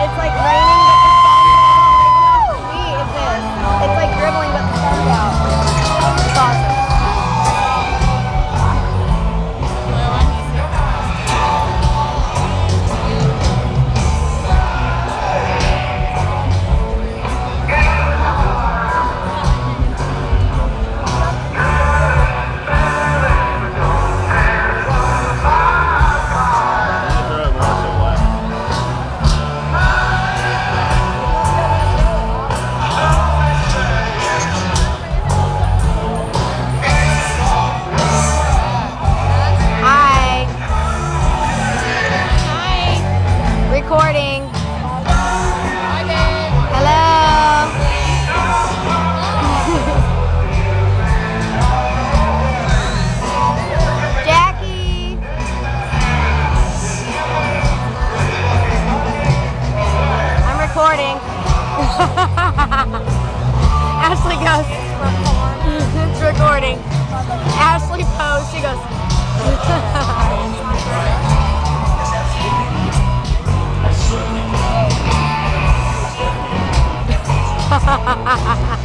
it's like raining, but the sun's out. Like, how sweet is this? It's like dribbling, but the sun's out. It's awesome. Recording. Hi, babe. Hello. Jackie. I'm recording. Ashley goes. It's recording. Ashley posts. She goes. Ha ha ha ha ha.